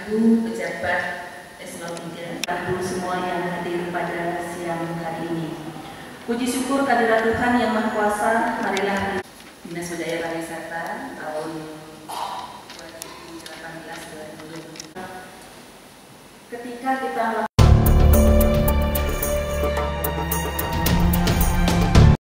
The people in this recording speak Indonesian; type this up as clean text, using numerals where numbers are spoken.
Ibu pejabat eselon 3, Ibu semua yang hadir pada siang hari ini. Puji syukur kehadirat Tuhan yang Maha Kuasa. Marilah Dinas Budaya Pariwisata tahun 2018-2020. Ketika kita